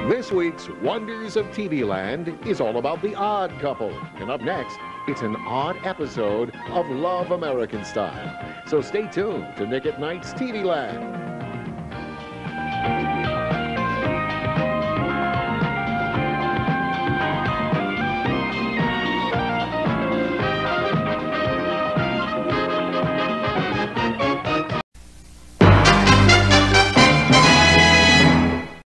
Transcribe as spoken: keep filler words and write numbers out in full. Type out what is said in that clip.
This week's Wonders of T V Land is all about the odd couple. And up next, it's an odd episode of Love American Style. So stay tuned to Nick at Night's T V Land.